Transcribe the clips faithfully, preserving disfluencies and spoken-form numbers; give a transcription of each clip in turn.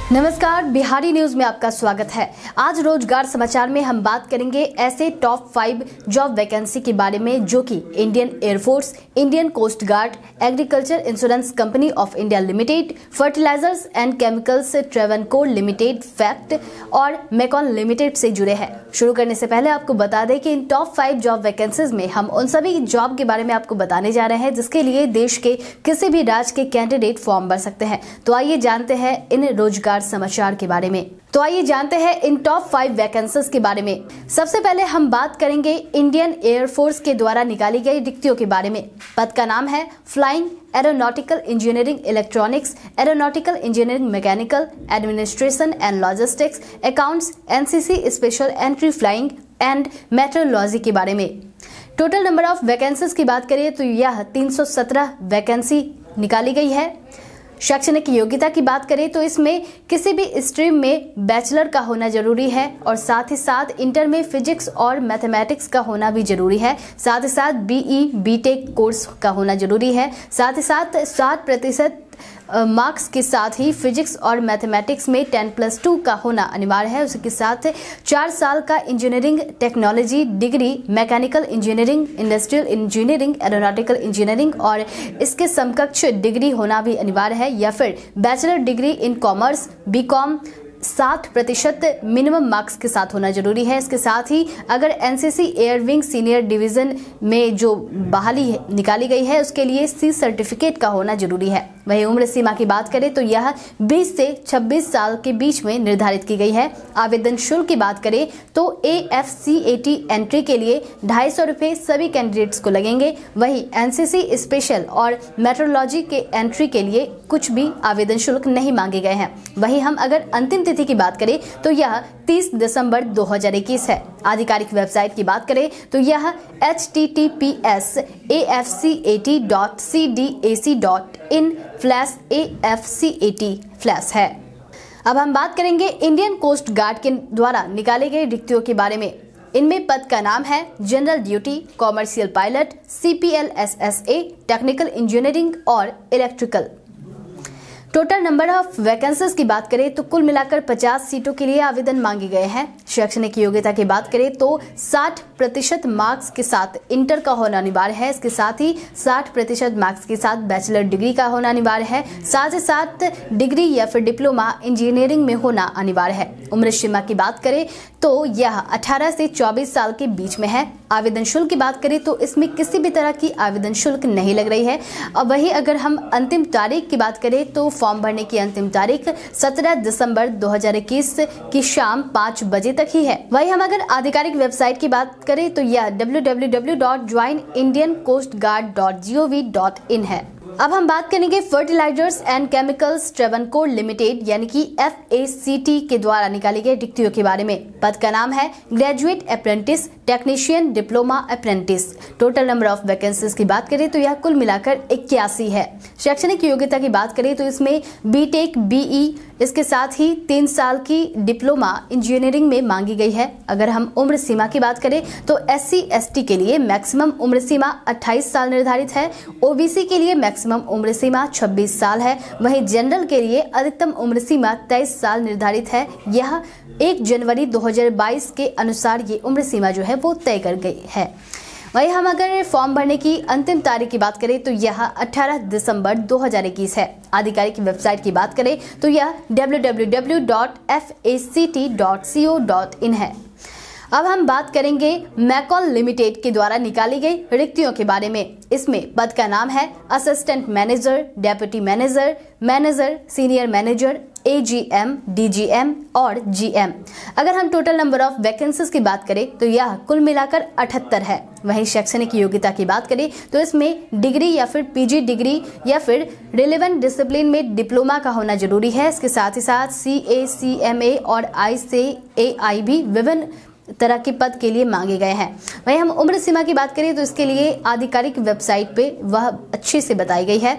नमस्कार, बिहारी न्यूज में आपका स्वागत है। आज रोजगार समाचार में हम बात करेंगे ऐसे टॉप फाइव जॉब वैकेंसी के बारे में जो कि Indian Air Force, Indian coast Guard, Agriculture insurance company of India Limited, Fertilizers and chemicals Travancore Limited, FACT और मैकॉन लिमिटेड से जुड़े हैं। शुरू करने से पहले आपको बता दें कि इन टॉप फाइव जॉब वैकेंसीज में हम उन सभी जॉब के बारे में आपको बताने जा रहे हैं जिसके लिए देश के किसी भी राज्य के कैंडिडेट फॉर्म भर सकते हैं। तो आइए जानते हैं इन रोजगार समाचार के बारे में। तो आइए जानते हैं इन टॉप फाइव वैकेंसीज के बारे में। सबसे पहले हम बात करेंगे इंडियन एयरफोर्स के द्वारा निकाली गई रिक्तियों के बारे में। पद का नाम है flying aeronautical engineering electronics, aeronautical engineering mechanical, administration and logistics, accounts, NCC special entry flying and meteorology के बारे में। टोटल नंबर ऑफ वैकेंसीज की बात करें तो यह तीन सौ सत्रह वैकेंसी निकाली गई है। शैक्षणिक योग्यता की बात करें तो इसमें किसी भी स्ट्रीम में बैचलर का होना जरूरी है और साथ ही साथ इंटर में फिजिक्स और मैथमेटिक्स का होना भी जरूरी है। साथ ही साथ बीई बीटेक कोर्स का होना जरूरी है। साथ ही साथ साठ प्रतिशत मार्क्स के साथ ही फिजिक्स और मैथमेटिक्स में टेन प्लस टू का होना अनिवार्य है। उसके साथ चार साल का engineering technology degree, mechanical engineering, industrial engineering, aeronautical engineering और इसके समकक्ष डिग्री होना भी अनिवार्य है, या फिर bachelor degree in commerce, BCom साठ प्रतिशत मिनिमम मार्क्स के साथ होना जरूरी है। इसके साथ ही अगर एनसीसी एयरविंग सीनियर डिवीजन में जो बहाली निकाली गई है उसके लिए सी सर्टिफिकेट का होना जरूरी है। वही उम्र सीमा की बात करें तो यह बीस से छब्बीस साल के बीच में निर्धारित की गई है। आवेदन शुल्क की बात करें तो A F C A T entry के लिए ढाई सौ रुपये सभी कैंडिडेट्स को लगेंगे। वही एनसीसी स्पेशल और मेट्रोलॉजी के एंट्री के लिए कुछ भी आवेदन शुल्क नहीं मांगे गए हैं। वही हम अगर अंतिम तिथि की बात करें तो यह तीस दिसंबर दो हज़ार इक्कीस है। आधिकारिक वेबसाइट की बात करें तो यह H T T P S A F C A T dot C D A C dot in flash A F C A T flash है। अब हम बात करेंगे इंडियन कोस्ट गार्ड के द्वारा निकाले गए रिक्तियों के बारे में। इनमें पद का नाम है general duty, commercial pilot, C P L S S A, technical engineering और electrical. Total number of vacancies की बात करें तो कुल मिलाकर पचास सीटों के लिए आवेदन मांगे गए हैं। शैक्षणिक योग्यता की बात करें तो साठ प्रतिशत मार्क्स के साथ इंटर का होना अनिवार्य है। इसके साथ ही साठ प्रतिशत मार्क्स के साथ बैचलर डिग्री का होना अनिवार्य है। साथ ही साथ डिग्री या फिर डिप्लोमा इंजीनियरिंग में होना अनिवार्य है। उम्र सीमा की बात करें तो यह अठारह से चौबीस साल के बीच में है। आवेदन शुल्क की बात करें तो इसमें किसी भी तरह की आवेदन शुल्क नहीं लग रही है। और वही अगर हम अंतिम तारीख की बात करें तो फॉर्म भरने की अंतिम तारीख सत्रह दिसंबर दो हज़ार इक्कीस की शाम पाँच बजे तक ही है। वही हम अगर आधिकारिक वेबसाइट की बात करें तो यह W W W dot join Indian coast guard dot G O V dot in है। अब हम बात करेंगे fertilizers and chemicals Travancore limited यानी कि एफ ए सी टी के द्वारा निकाली गई रिक्तियों के बारे में। पद का नाम है graduate apprentice, technician, diploma apprentice. Total number of vacancies की बात करें तो यह कुल मिलाकर इक्यासी है। शैक्षणिक योग्यता की बात करें तो इसमें बीटेक, बीई, इसके साथ ही तीन साल की डिप्लोमा इंजीनियरिंग में मांगी गई है। अगर हम उम्र सीमा की बात करें तो एस सी एस टी के लिए मैक्सिमम उम्र सीमा अट्ठाईस साल निर्धारित है। ओबीसी के लिए मैक्सिमम उम्र सीमा छब्बीस साल है। वहीं जनरल के लिए अधिकतम उम्र सीमा तेईस साल निर्धारित है। यह एक जनवरी दो हज़ार बाईस के अनुसार ये उम्र सीमा जो है वो तय कर गई है। वही हम अगर फॉर्म भरने की अंतिम तारीख की बात करें तो यह अठारह दिसंबर दो हज़ार इक्कीस है। आधिकारिक वेबसाइट की बात करें तो यह W W W dot F A C T dot C O dot in है। अब हम बात करेंगे मैकॉन लिमिटेड के द्वारा निकाली गई रिक्तियों के बारे में। इसमें पद का नाम है assistant manager, deputy manager, manager, senior manager, A G M, D G M और जी एम। अगर हम टोटल नंबर ऑफ वैकेंसीज की बात करें तो यह कुल मिलाकर अठहत्तर है। वहीं शैक्षणिक योग्यता की बात करें तो इसमें डिग्री या फिर पीजी डिग्री या फिर रिलेवेंट डिसिप्लिन में डिप्लोमा का होना जरूरी है। इसके साथ ही साथ सी ए, सी एम ए और आई से ए आई भी विभिन्न तरह के पद के लिए मांगे गए हैं। वहीं हम उम्र सीमा की बात करें तो इसके लिए आधिकारिक वेबसाइट पे वह अच्छे से बताई गई है।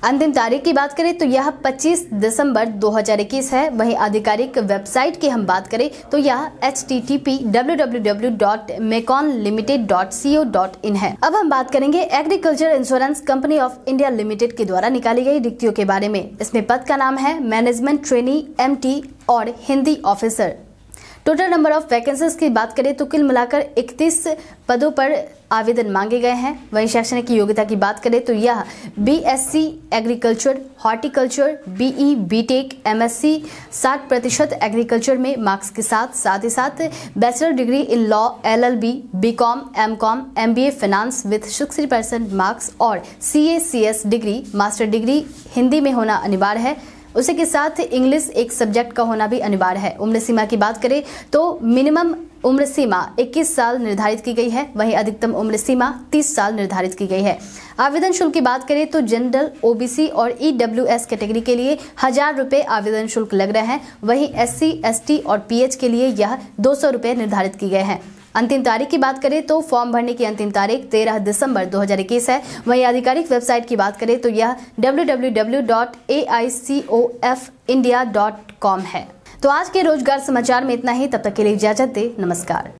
अंतिम तारीख की बात करें तो यह पच्चीस दिसंबर दो हज़ार इक्कीस है। वहीं आधिकारिक वेबसाइट की हम बात करें तो यह H T T P W W W dot MECON limited dot C O dot in है। अब हम बात करेंगे agriculture insurance company of India limited के द्वारा निकाली गई रिक्तियों के बारे में। इसमें पद का नाम है मैनेजमेंट ट्रेनी एम टी और Hindi officer. Total number of vacancies की बात करें तो कुल मिलाकर इकतीस पदों पर आवेदन मांगे गए हैं। वहीं शैक्षणिक योग्यता की बात करें तो यह B S C agriculture, horticulture, B E, B tech, M S C साठ प्रतिशत एग्रीकल्चर में मार्क्स के साथ साथ ही साथ bachelor degree in law, L L B, B com, M com, M B A finance with sixty percent marks और C A C S degree, master degree Hindi में होना अनिवार्य है। उसी के साथ इंग्लिश एक सब्जेक्ट का होना भी अनिवार्य है। उम्र सीमा की बात करें तो मिनिमम उम्र सीमा इक्कीस साल निर्धारित की गई है। वहीं अधिकतम उम्र सीमा तीस साल निर्धारित की गई है। आवेदन शुल्क की बात करें तो जनरल, ओ बी सी और ई डब्ल्यू एस कैटेगरी के लिए हजार रुपए आवेदन शुल्क लग रहे हैं। वहीं एस सी, एस टी और पी एच के लिए यह दो सौ रुपए निर्धारित की गए हैं। अंतिम तारीख की बात करें तो फॉर्म भरने की अंतिम तारीख तेरह दिसंबर दो हज़ार इक्कीस है। वहीं आधिकारिक वेबसाइट की बात करें तो यह W W W dot A I C O F India dot com है। तो आज के रोजगार समाचार में इतना ही। तब तक के लिए इजाजत दे। नमस्कार।